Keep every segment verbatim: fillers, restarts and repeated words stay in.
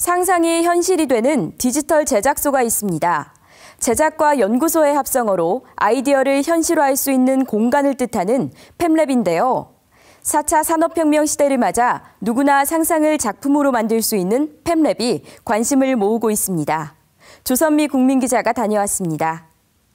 상상이 현실이 되는 디지털 제작소가 있습니다. 제작과 연구소의 합성어로 아이디어를 현실화할 수 있는 공간을 뜻하는 팹랩인데요. 사 차 산업혁명 시대를 맞아 누구나 상상을 작품으로 만들 수 있는 팹랩이 관심을 모으고 있습니다. 조선미 국민기자가 다녀왔습니다.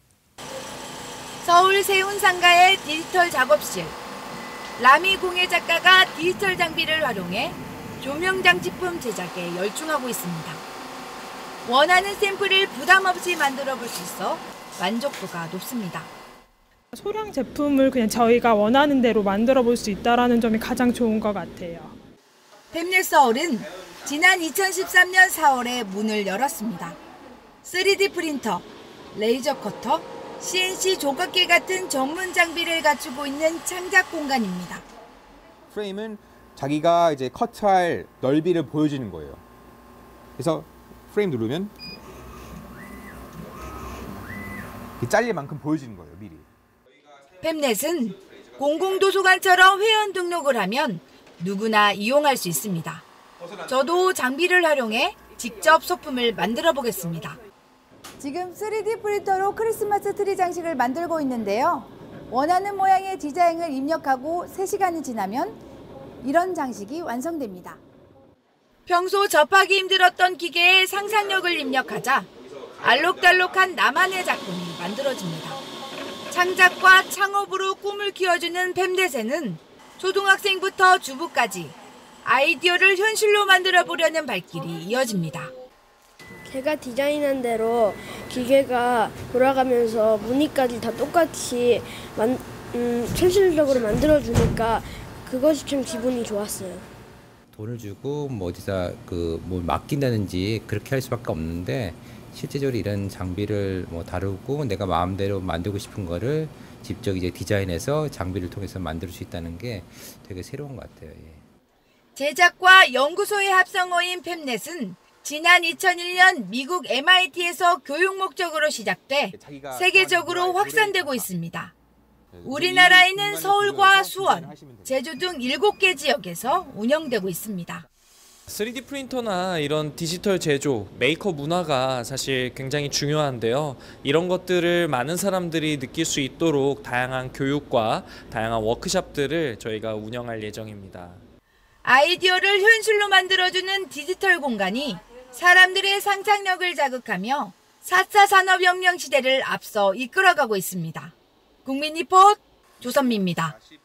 서울 세운상가의 디지털 작업실. 라미 공예 작가가 디지털 장비를 활용해 조명장치품 제작에 열중하고 있습니다. 원하는 샘플을 부담 없이 만들어 볼 수 있어 만족도가 높습니다. 소량 제품을 그냥 저희가 원하는 대로 만들어 볼 수 있다는 점이 가장 좋은 것 같아요. 팹랩 서울은 지난 이천십삼 년 사월에 문을 열었습니다. 쓰리디 프린터, 레이저 커터, 씨엔씨 조각기 같은 전문 장비를 갖추고 있는 창작 공간입니다. 프레임은 자기가 이제 커트할 넓이를 보여주는 거예요. 그래서 프레임 누르면 잘릴 만큼 보여주는 거예요, 미리. 팹넷은 공공도서관처럼 회원 등록을 하면 누구나 이용할 수 있습니다. 저도 장비를 활용해 직접 소품을 만들어 보겠습니다. 지금 쓰리디 프린터로 크리스마스 트리 장식을 만들고 있는데요. 원하는 모양의 디자인을 입력하고 세 시간이 지나면 이런 장식이 완성됩니다. 평소 접하기 힘들었던 기계에 상상력을 입력하자 알록달록한 나만의 작품이 만들어집니다. 창작과 창업으로 꿈을 키워주는 팹넷에는 초등학생부터 주부까지 아이디어를 현실로 만들어 보려는 발길이 이어집니다. 제가 디자인한 대로 기계가 돌아가면서 무늬까지 다 똑같이 만, 음, 현실적으로 만들어주니까 그것이 좀 기분이 좋았어요. 돈을 주고 뭐 어디서 그 뭐 맡긴다든지 그렇게 할 수밖에 없는데 실제적으로 이런 장비를 뭐 다루고 내가 마음대로 만들고 싶은 거를 직접 이제 디자인해서 장비를 통해서 만들 수 있다는 게 되게 새로운 것 같아요. 예. 제작과 연구소의 합성어인 팹넷은 지난 이천일 년 미국 엠아이티에서 교육 목적으로 시작돼 세계적으로 확산되고 있습니다. 우리나라에는 서울과 수원, 제주 등 일곱 개 지역에서 운영되고 있습니다. 쓰리디 프린터나 이런 디지털 제조, 메이커 문화가 사실 굉장히 중요한데요. 이런 것들을 많은 사람들이 느낄 수 있도록 다양한 교육과 다양한 워크숍들을 저희가 운영할 예정입니다. 아이디어를 현실로 만들어주는 디지털 공간이 사람들의 상상력을 자극하며 사 차 산업혁명 시대를 앞서 이끌어가고 있습니다. 국민리포트 조선미입니다.